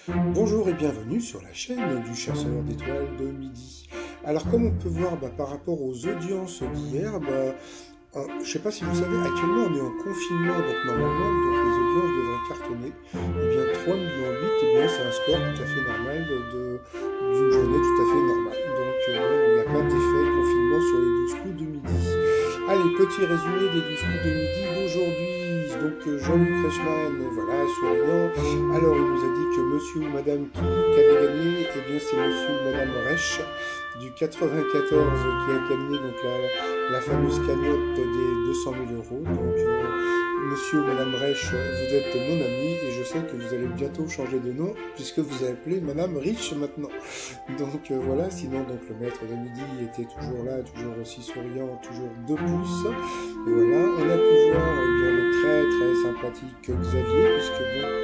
Bonjour et bienvenue sur la chaîne du chasseur d'étoiles de midi. Alors comme on peut voir par rapport aux audiences d'hier, je ne sais pas si vous savez, actuellement on est en confinement, donc normalement les audiences devraient cartonner. Et bien 3,8 millions, et bien c'est un score tout à fait normal d'une journée tout à fait normale. Donc il n'y a pas d'effet confinement sur les 12 coups de midi. Allez, petit résumé des 12 coups de midi d'aujourd'hui. Donc Jean-Luc Reichmann, voilà, souriant. Alors il nous a dit que monsieur ou madame qui avait gagné, eh bien c'est monsieur ou madame Reich du 94 qui a gagné donc la fameuse cagnotte des 200 000 euros. Donc monsieur ou madame Reich, vous êtes mon ami et je sais que vous allez bientôt changer de nom puisque vous appelez madame Rich maintenant. Donc voilà, sinon donc le maître de midi était toujours là, toujours aussi souriant, toujours de pouces. Voilà, on a pu voir bien le très sympathique Xavier, puisque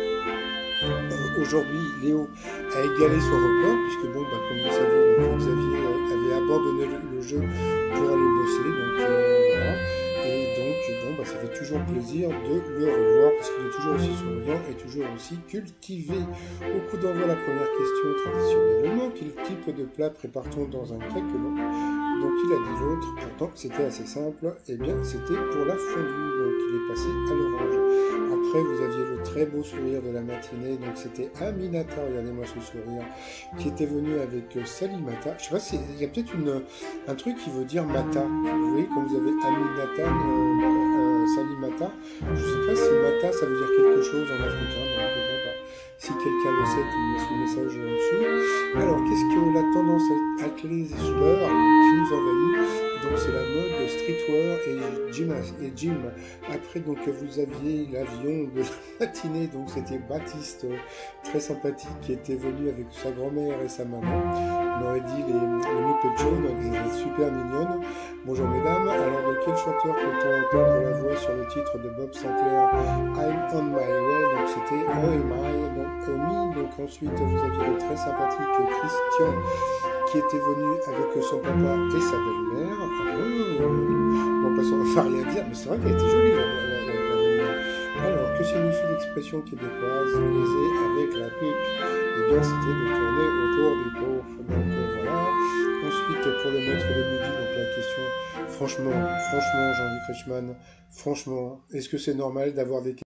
aujourd'hui Léo a égalé son record, puisque comme vous le savez, donc, Xavier avait abandonné le jeu pour aller bosser, donc voilà. Et donc ça fait toujours plaisir de le revoir, parce qu'il est toujours aussi souriant et toujours aussi cultivé. Au coup d'envoi, la première question traditionnellement, quel type de plat prépare-t-on dans un craquelin? Donc il a dit l'autre, pourtant c'était assez simple, et bien c'était pour la fondue, donc il est passé à l'orange. Après vous aviez le très beau sourire de la matinée, donc c'était Aminata, regardez-moi ce sourire, qui était venu avec Salimata. Je sais pas, il y a peut-être un truc qui veut dire Mata, vous voyez quand vous avez Aminata, Salimata, je sais pas si Mata ça veut dire quelque chose en africain, donc si quelqu'un le sait, il me laisse le message en dessous. Alors, qu'est-ce que la tendance athlétisme qui nous envahit? Donc, c'est la mode streetwear et gym. Après, donc, vous aviez l'avion de la matinée, donc c'était Baptiste, très sympathique, qui était venu avec sa grand-mère et sa maman. On aurait dit les Muppet Show, donc ils étaient super mignonnes. Bonjour mesdames, alors de quel chanteur peut-on entendre la voix sur le titre de Bob Sinclair, I'm on my way, donc c'était Oh Am I, donc Omi, donc ensuite vous aviez le très sympathique Christian qui était venu avec son papa et sa belle-mère. Bon, passons, on va rien dire, mais c'est vrai qu'elle était jolie la belle-mère. Alors, que signifie l'expression québécoise liaisée avec la pique? Eh bien, c'était de tourner autour du pot. Donc voilà. Ensuite, pour le maître de midi, donc la question, franchement, Jean-Luc Reichmann, franchement, est-ce que c'est normal d'avoir des